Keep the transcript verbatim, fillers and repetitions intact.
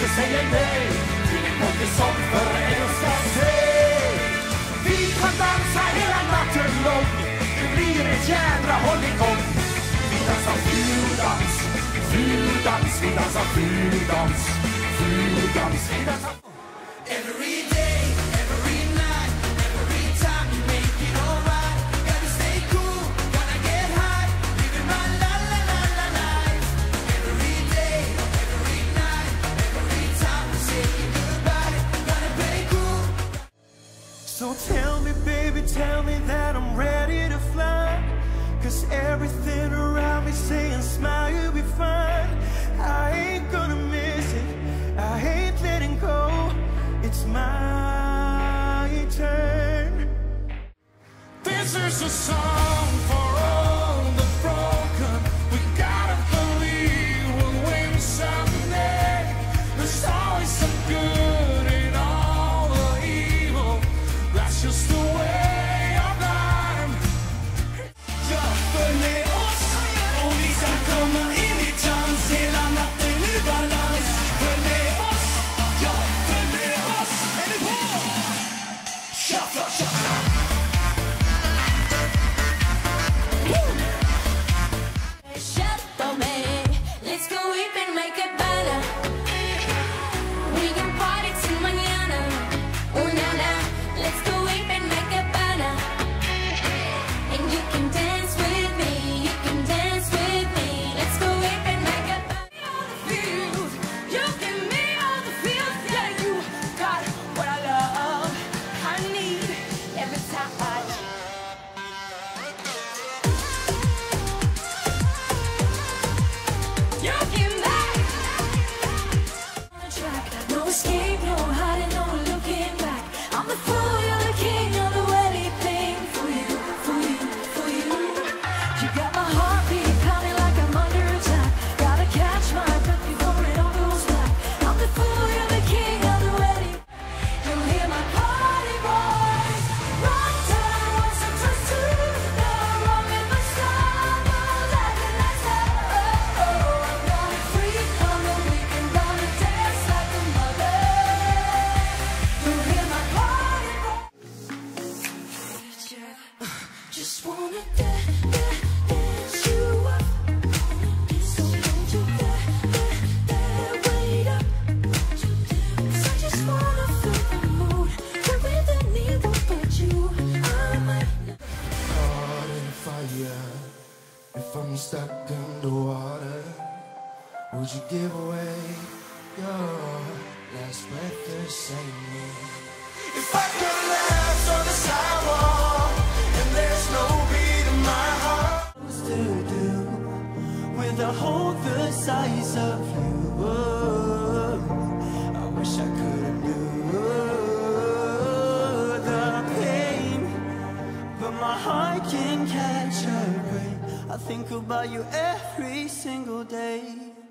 inte säger nej till en folkesång för er ska se. Vi kan dansa hela natten lång, det blir ett jädra hålligång. Vi dansar fuldans, fuldans, vi dansar fuldans, fuldans, vi dansar. Every day, every night, every time you make it alright. Gotta stay cool, wanna get high, living my la la la la life. Every day, every night, every time we say goodbye, gotta play cool. So tell me, baby, tell me that I'm ready to fly. Cause everything around me saying smile, you'll be fine. I ain't gonna miss it, I ain't letting go. It's my turn. This is a song for all the broken. We gotta believe we'll win someday. There's always some good in all the evil. That's just the way of life. Ja, följ oss och vi ska komma in i chans hela natten i balans. Följ oss, ja, följ oss. Är ni på? Shuffla, shuffla. Shuffla me, let's go up and make a banner. We can party till mañana. Oh na na, let's go up and make a banner. And you can dance with me, you can dance with me. Let's go up and make a banner. All the feels, you give me all the feels. Yeah, you got what I love, I need every time I. You give me on the track, no escape, no hiding, no looking back. I'm the fool, you're the king, you're the anything for you, for you, for you. You got my heartbeat pounding like I'm under attack. Gotta catch my breath before it all goes back. I'm the fool, you're the king, you're the ready. You'll hear my party voice. Wrong time, once or twice too. No wrong in my stumble, like a nice time. Oh, oh, I'm gonna freak on the weekend, gonna dance like a mother. You'll hear my party voice. Just wanna dance, dance you up. So don't you dare, dare, dare wait up. 'Cause I just wanna feel the mood. We're with anyone but you. I might Caught in fire, if I'm stuck underwater, would you give away your last breath to save me? If I could last on the sidewalk and there's no beat in my heart, what's to do with a hole the size of you? I wish I could endure the pain, but my heart can catch a break. I think about you every single day.